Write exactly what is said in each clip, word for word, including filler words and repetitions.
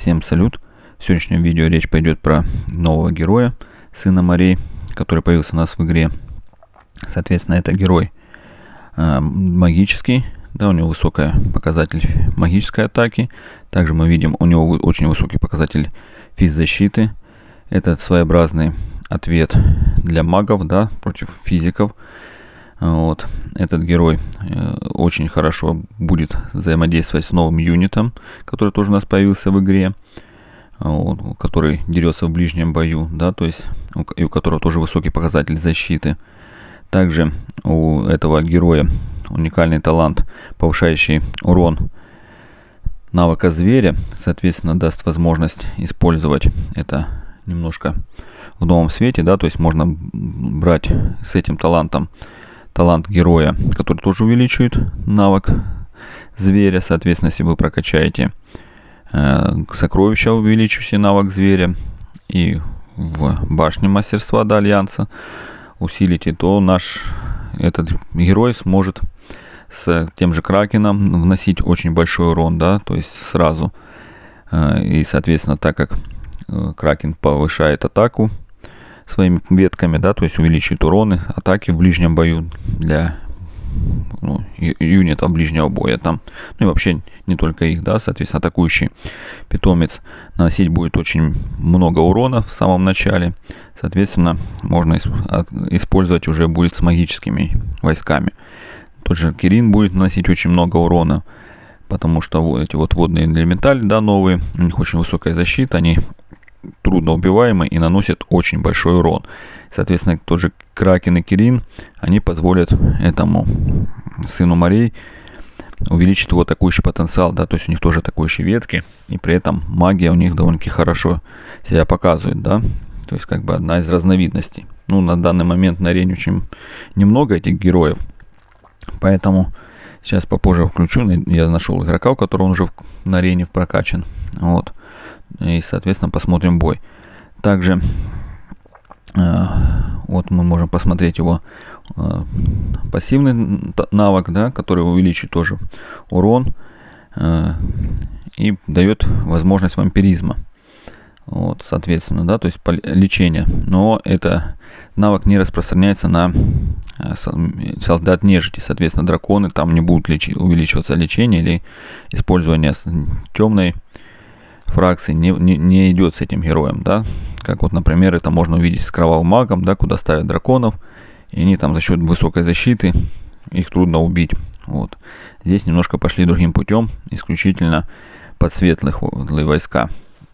Всем салют! В сегодняшнем видео речь пойдет про нового героя, сына морей, который появился у нас в игре. Соответственно, это герой э, магический, да, у него высокий показатель магической атаки. Также мы видим, у него очень высокий показатель физзащиты. Это своеобразный ответ для магов, да, против физиков. Вот. Этот герой э, очень хорошо будет взаимодействовать с новым юнитом, который тоже у нас появился в игре, вот, который дерется в ближнем бою, да, то есть у, и у которого тоже высокий показатель защиты. Также у этого героя уникальный талант, повышающий урон навыка зверя, соответственно, даст возможность использовать это немножко в новом свете, да, то есть можно брать с этим талантом талант героя, который тоже увеличивает навык зверя. Соответственно, если вы прокачаете э, сокровища, увеличиваете навык зверя, и в башне мастерства, да, альянса усилите, то наш этот герой сможет с тем же кракеном вносить очень большой урон, да, то есть сразу. Э, и, соответственно, так как э, кракен повышает атаку своими ветками, да, то есть увеличивает уроны, атаки в ближнем бою для ну, юнитов ближнего боя там, ну и вообще не только их, да, соответственно, атакующий питомец наносить будет очень много урона в самом начале, соответственно, можно использовать уже будет с магическими войсками. Тот же Кирин будет наносить очень много урона, потому что эти вот водные элементали, да, новые, у них очень высокая защита, они трудно убиваемы и наносят очень большой урон. Соответственно, тот же Кракен и Кирин, они позволят этому сыну морей увеличить его атакующий потенциал, да, то есть у них тоже атакующие ветки, и при этом магия у них довольно-таки хорошо себя показывает, да, то есть как бы одна из разновидностей. Ну, на данный момент на арене очень немного этих героев, поэтому сейчас попозже включу, я нашел игрока, у которого он уже на арене прокачан, вот. И, соответственно, посмотрим бой. Также э, вот мы можем посмотреть его э, пассивный навык, да, который увеличит тоже урон э, и дает возможность вампиризма. Вот, соответственно, да, то есть лечение. Но это навык не распространяется на э, солдат нежити. Соответственно, драконы там не будут лечи увеличиваться лечение или использование темной фракции не, не, не идет с этим героем, да, как вот, например, это можно увидеть с кровавым магом, да, куда ставят драконов, и они там за счет высокой защиты, их трудно убить, вот. Здесь немножко пошли другим путем, исключительно под светлых войска,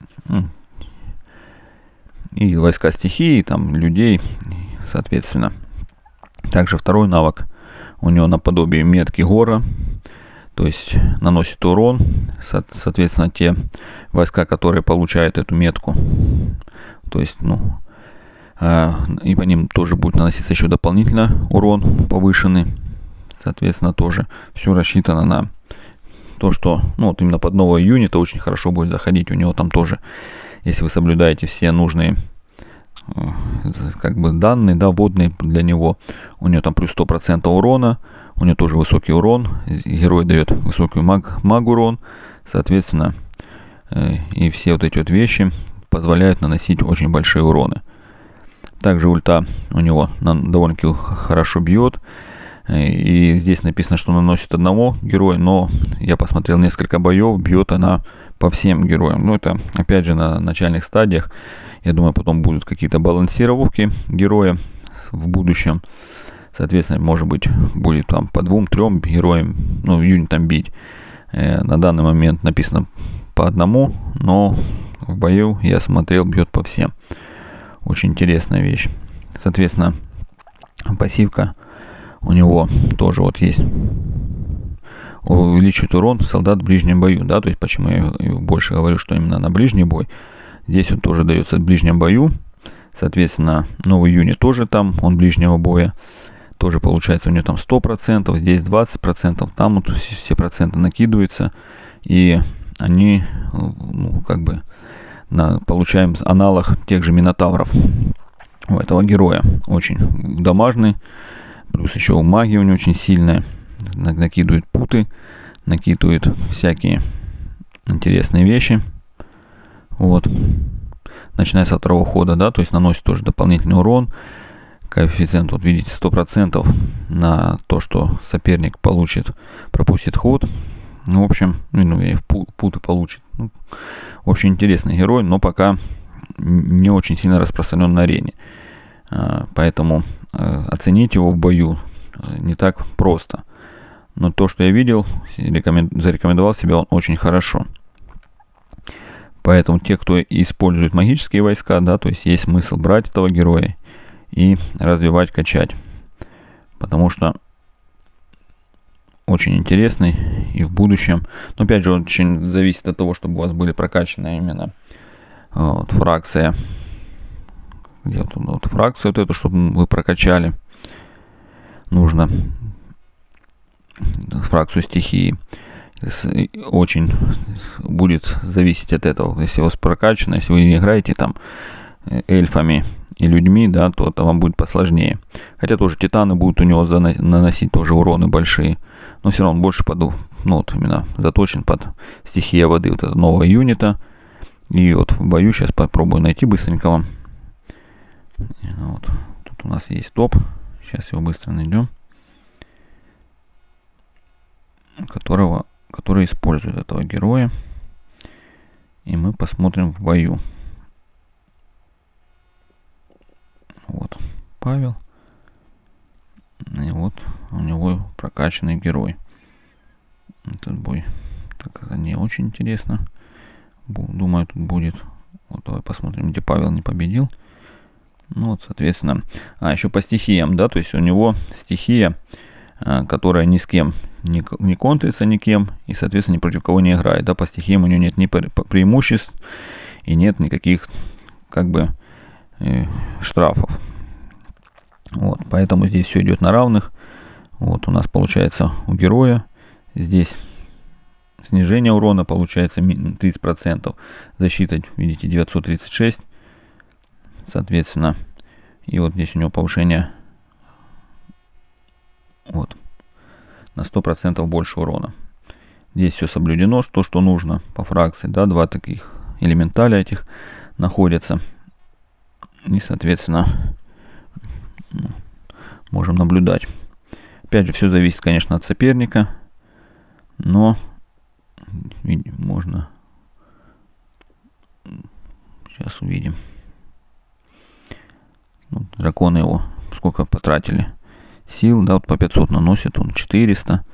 и войска стихии, там, людей, соответственно. Также второй навык, у него наподобие метки гора, то есть наносит урон, соответственно, те войска, которые получают эту метку, то есть, ну, э, и по ним тоже будет наноситься еще дополнительно урон повышенный, соответственно, тоже все рассчитано на то, что, ну, вот именно под нового юнита очень хорошо будет заходить, у него там тоже, если вы соблюдаете все нужные э, как бы данные, да, вводные для него, у него там плюс сто процентов урона. У него тоже высокий урон, герой дает высокий маг, маг урон, соответственно, э, и все вот эти вот вещи позволяют наносить очень большие уроны. Также ульта у него довольно-таки хорошо бьет, э, и здесь написано, что наносит одного героя, но я посмотрел несколько боев, бьет она по всем героям. Ну, это опять же на начальных стадиях, я думаю, потом будут какие-то балансировки героя в будущем. Соответственно, может быть, будет там по двум-трем героям, ну, юнитам бить. Э, на данный момент написано по одному, но в бою я смотрел, бьет по всем. Очень интересная вещь. Соответственно, пассивка у него тоже вот есть. Увеличивает урон солдат в ближнем бою, да, то есть почему я больше говорю, что именно на ближний бой. Здесь он тоже дается в ближнем бою. Соответственно, новый юнит тоже там, он ближнего боя. Тоже получается у него там сто процентов, здесь двадцать процентов, там вот все проценты накидываются, и они, ну, как бы на, получаем аналог тех же минотавров у этого героя. Очень дамажный, плюс еще магия у него очень сильная, накидывает путы, накидывает всякие интересные вещи. Вот. Начиная со второго хода, да, то есть наносит тоже дополнительный урон. Коэффициент, вот видите, сто процентов на то, что соперник получит, пропустит ход. Ну, в общем, ну, и в путы получит. Ну, в общем, интересный герой, но пока не очень сильно распространен на арене. Поэтому оценить его в бою не так просто. Но то, что я видел, зарекомендовал себя он очень хорошо. Поэтому те, кто использует магические войска, да, то есть есть смысл брать этого героя и развивать, качать. Потому что очень интересный и в будущем. Но опять же, очень зависит от того, чтобы у вас были прокачаны именно вот, фракция. Где-то вот, фракцию вот эту, чтобы вы прокачали. Нужно фракцию стихии. Очень будет зависеть от этого. Если у вас прокачано, если вы не играете там эльфами и людьми, да, то это вам будет посложнее. Хотя тоже титаны будут у него наносить тоже уроны большие. Но все равно он больше под, ну, вот именно заточен под стихия воды. Вот это нового юнита. И вот в бою сейчас попробую найти быстренько вам. Вот. Тут у нас есть топ. Сейчас его быстро найдем. Которого, который использует этого героя. И мы посмотрим в бою. Вот Павел. И вот у него прокачанный герой. Этот бой так это не очень интересно. Думаю, тут будет. Вот давай посмотрим, где Павел не победил. Ну вот, соответственно. А, еще по стихиям, да, то есть у него стихия, которая ни с кем не, не контрится никем, и, соответственно, ни против кого не играет. Да, по стихиям у него нет ни преимуществ и нет никаких, как бы, э, штрафов. Вот, поэтому здесь все идет на равных. Вот у нас получается у героя здесь снижение урона получается тридцать процентов. Защита, видите, девятьсот тридцать шесть. Соответственно, и вот здесь у него повышение вот на сто процентов больше урона. Здесь все соблюдено, то, что нужно по фракции, да, два таких элементаля этих находятся. И, соответственно, можем наблюдать. Опять же, все зависит, конечно, от соперника, но можно сейчас увидим. Ну, драконы его сколько потратили сил, да, вот по пятьсот наносит, он четыреста.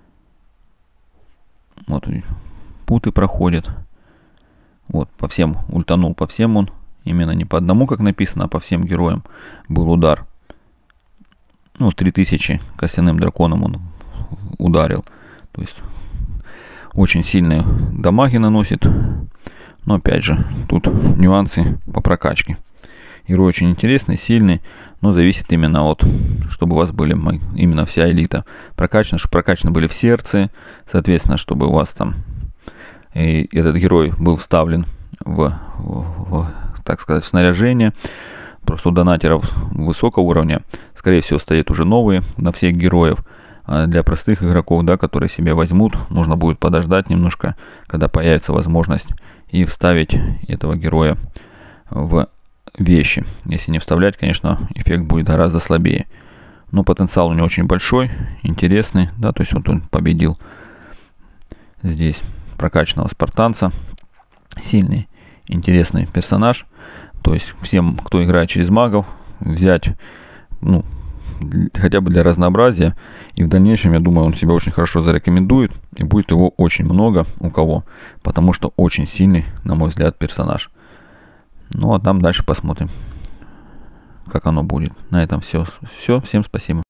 Вот путы проходят. Вот по всем ультанул, по всем он, именно не по одному, как написано, а по всем героям был удар. Ну, три тысячи костяным драконом он ударил. То есть очень сильные дамаги наносит. Но опять же, тут нюансы по прокачке. Герой очень интересный, сильный, но зависит именно от, чтобы у вас были именно вся элита прокачана, чтобы прокачаны были в сердце, соответственно, чтобы у вас там и этот герой был вставлен в, в, в, так сказать, в снаряжение. Просто у донатеров высокого уровня, скорее всего, стоят уже новые на всех героев. А для простых игроков, да, которые себе возьмут, нужно будет подождать немножко, когда появится возможность, и вставить этого героя в вещи. Если не вставлять, конечно, эффект будет гораздо слабее. Но потенциал у него очень большой, интересный, да, то есть вот он победил здесь прокачанного спартанца. Сильный, интересный персонаж. То есть всем, кто играет через магов, взять, ну, хотя бы для разнообразия. И в дальнейшем, я думаю, он себя очень хорошо зарекомендует. И будет его очень много у кого. Потому что очень сильный, на мой взгляд, персонаж. Ну, а там дальше посмотрим, как оно будет. На этом все. Все. Всем спасибо.